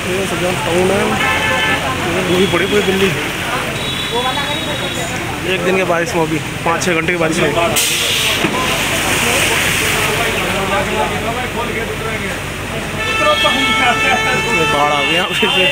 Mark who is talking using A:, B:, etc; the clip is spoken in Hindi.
A: ये सजान टाउन है, वो भी बड़ी पूरी दिल्ली। एक दिन के बारिश में, अभी 5-6 घंटे की बारिश है। बाढ़ आ गया फिर से।